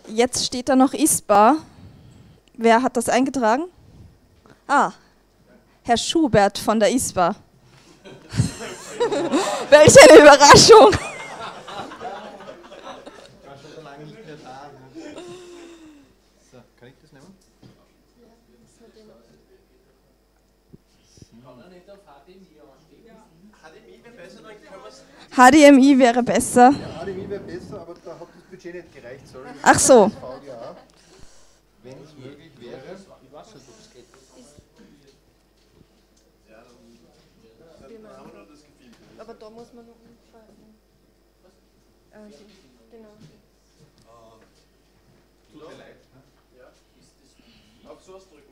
Jetzt steht da noch ISPA. Wer hat das eingetragen? Ah, Herr Schubert von der ISPA. Welch eine Überraschung! Ich war schon so lange nicht mehr da. So, kann ich das nehmen? HDMI wäre besser. Ja, HDMI wäre besser, aber da hat das Budget nicht gereicht. Sorry. Ach so. VGA, wenn es möglich wäre. Aber da muss man noch umschalten. Genau. Tut mir leid. Ja. Auf sowas drücken.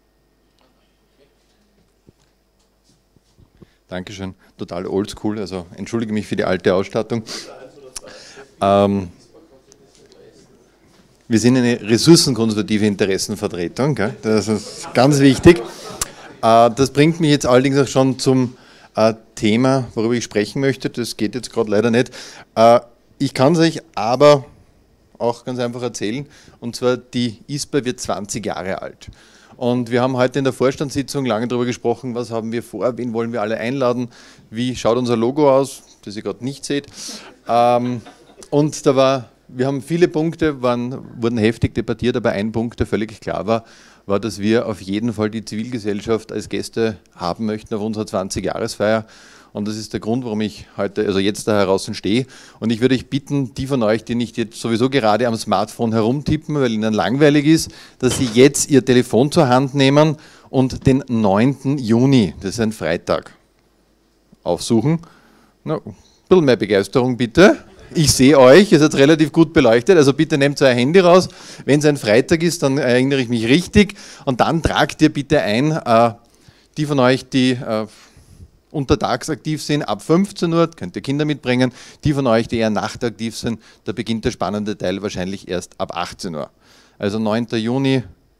Dankeschön. Total oldschool, also entschuldige mich für die alte Ausstattung. Wir sind eine ressourcenkonservative Interessenvertretung, gell? Das ist ganz wichtig. Das bringt mich jetzt allerdings auch schon zum Thema, worüber ich sprechen möchte. Das geht jetzt gerade leider nicht. Ich kann es euch aber auch ganz einfach erzählen, und zwar die ISPA wird 20 Jahre alt. Und wir haben heute in der Vorstandssitzung lange darüber gesprochen, was haben wir vor, wen wollen wir alle einladen, wie schaut unser Logo aus, das ihr gerade nicht seht. Und wir haben viele Punkte, wurden heftig debattiert, aber ein Punkt, der völlig klar war, dass wir auf jeden Fall die Zivilgesellschaft als Gäste haben möchten auf unserer 20-Jahresfeier. Und das ist der Grund, warum ich heute, also jetzt da draußen stehe. Und ich würde euch bitten, die von euch, die nicht jetzt sowieso gerade am Smartphone herumtippen, weil ihnen langweilig ist, dass sie jetzt ihr Telefon zur Hand nehmen und den 9. Juni, das ist ein Freitag, aufsuchen. Na, ein bisschen mehr Begeisterung bitte. Ich sehe euch, ihr seid relativ gut beleuchtet, also bitte nehmt euer Handy raus. Wenn es ein Freitag ist, dann erinnere ich mich richtig. Und dann tragt ihr bitte ein, die von euch, die untertags aktiv sind, ab 15 Uhr, könnt ihr Kinder mitbringen. Die von euch, die eher nachtaktiv sind, da beginnt der spannende Teil wahrscheinlich erst ab 18 Uhr. Also 9. Juni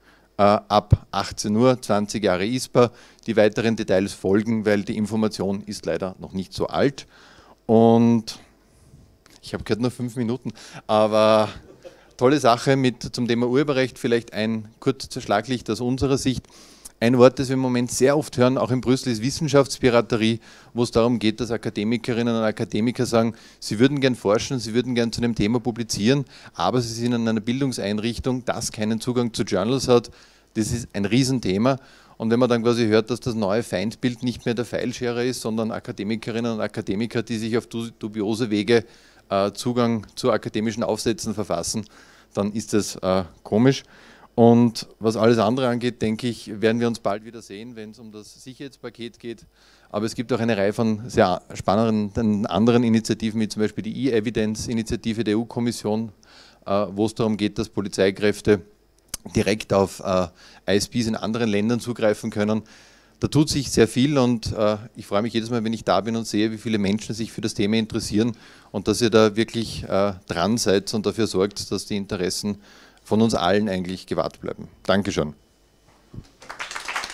ab 18 Uhr, 20 Jahre ISPA. Die weiteren Details folgen, weil die Information ist leider noch nicht so alt. Und ich habe gehört nur 5 Minuten, aber tolle Sache zum Thema Urheberrecht, vielleicht ein kurzes Schlaglicht aus unserer Sicht. Ein Wort, das wir im Moment sehr oft hören, auch in Brüssel, ist Wissenschaftspiraterie, wo es darum geht, dass Akademikerinnen und Akademiker sagen, sie würden gern forschen, sie würden gern zu einem Thema publizieren, aber sie sind in einer Bildungseinrichtung, das keinen Zugang zu Journals hat. Das ist ein Riesenthema. Und wenn man dann quasi hört, dass das neue Feindbild nicht mehr der Filescherer ist, sondern Akademikerinnen und Akademiker, die sich auf dubiose Wege Zugang zu akademischen Aufsätzen verfassen, dann ist das komisch. Und was alles andere angeht, denke ich, werden wir uns bald wieder sehen, wenn es um das Sicherheitspaket geht. Aber es gibt auch eine Reihe von sehr spannenden anderen Initiativen, wie zum Beispiel die E-Evidence-Initiative der EU-Kommission, wo es darum geht, dass Polizeikräfte direkt auf ISPs in anderen Ländern zugreifen können. Da tut sich sehr viel und ich freue mich jedes Mal, wenn ich da bin und sehe, wie viele Menschen sich für das Thema interessieren und dass ihr da wirklich dran seid und dafür sorgt, dass die Interessen von uns allen eigentlich gewahrt bleiben. Dankeschön.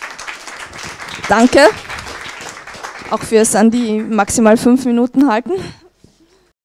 Danke. Auch für Sandy maximal 5 Minuten halten.